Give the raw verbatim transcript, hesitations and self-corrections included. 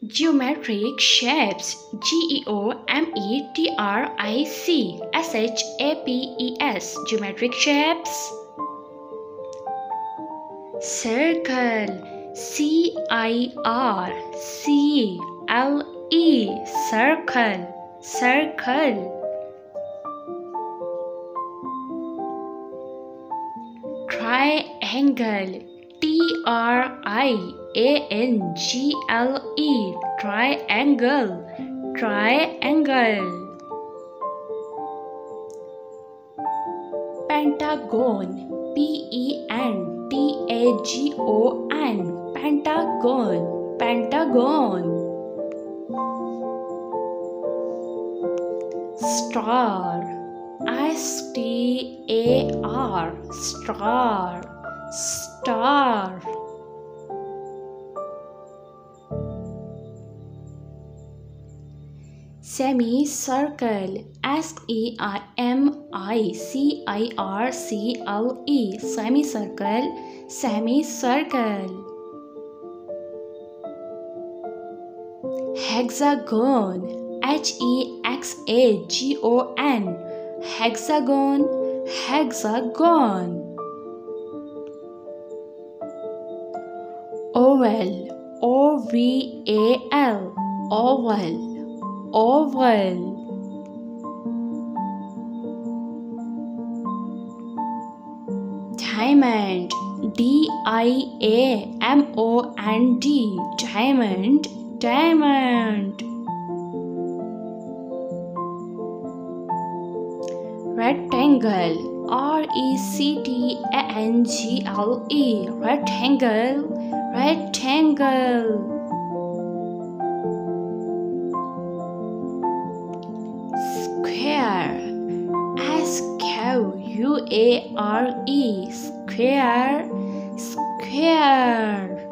Geometric shapes. G E O M E T R I C S H A P E S. Geometric shapes. Circle. C I R C L E. Circle. Circle. Triangle. T R I A N G L E. Triangle. Triangle. Pentagon. P E N T A G O N. Pentagon. Pentagon. Star. S T A R. Star. Star. Semicircle. S E I M I C I R C L E. Semicircle. Semicircle. Hexagon. H E X A G O N. Hexagon. Hexagon. Oval. O V A L. Oval. Oval. Diamond. D I A M O N D. Diamond. Diamond. Rectangle. R E C T A N G L E. Rectangle. Rectangle. Square. S Q U A R E. Square. Square.